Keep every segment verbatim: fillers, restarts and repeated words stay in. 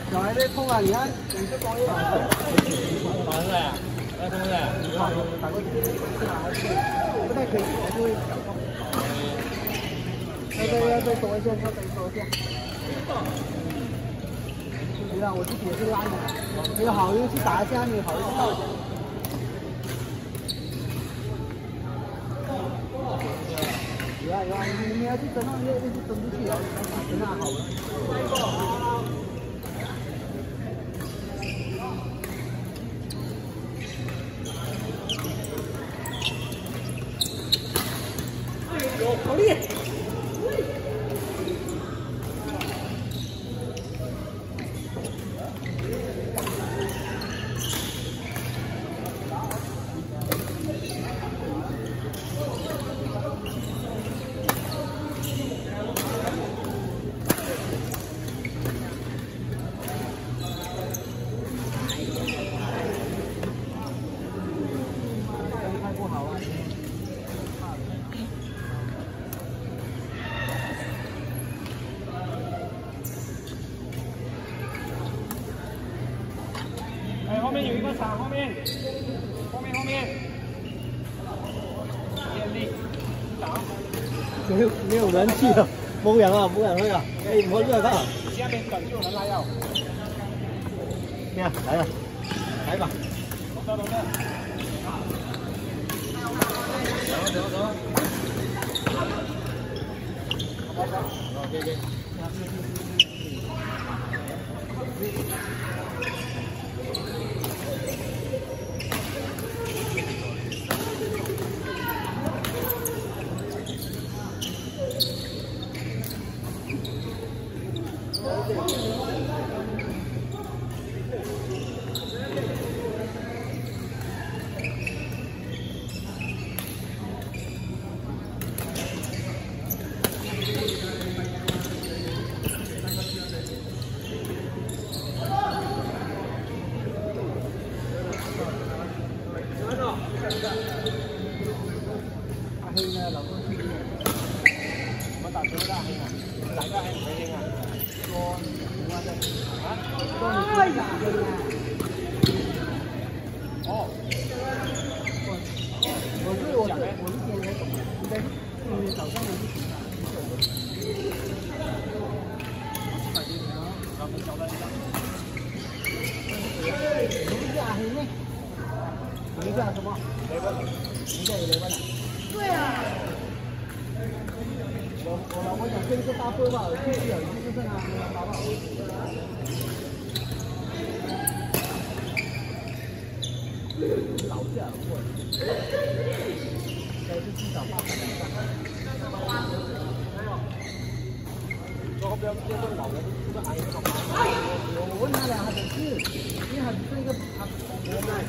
小孩在碰啊，你看，你这光一打。打出来，来，同学，你好，打过去，不太可以，还是会小碰。要再要再多一下，要再多一下。对啊，我自己也是拉你，你好运去打一下，你好运到一下。 有啊有啊，你你要去争那个，去争出去哦，争那好了。有好厉害！后面有一个场，后面，后面后面，天力，打，没有没有人气了，冇人啊冇人去啊，你唔好出嚟得啊。下面等就有人拉药。咩啊？嚟啊！嚟吧。走走走。走走走。OK OK。阿興啊，劉公司我打咗啦，阿興啊，大家興唔興啊？個點啊啫？嚇？當你知㗎，哦，我是我是我是今天懂的，应该今天早上的事情啊，快點啊！咱們交代一下。你是阿興呢？你是什麼？雷文。你这有雷文的？对啊。我我老婆想跟个大波吧，我去去了，你就是啊，八吧。老下过，该是至少八百以上。说不要接受老的，这个阿姨好。我我问他俩，他说是，因为他是一个他我卖。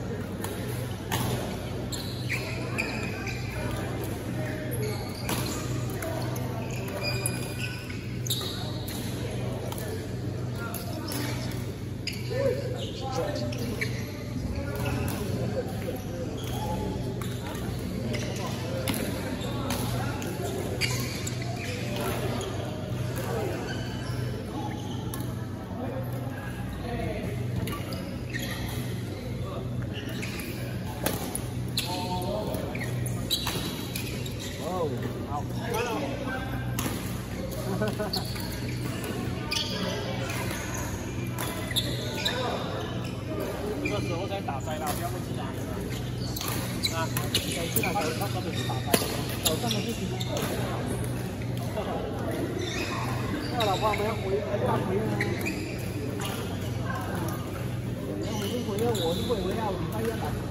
好，这个时候再打塞了，不要问其他人了。啊，手机啊，手他根本是打塞，手上的事情。那老婆我们要回大回呢？要回就回，我是不回来，我大约打。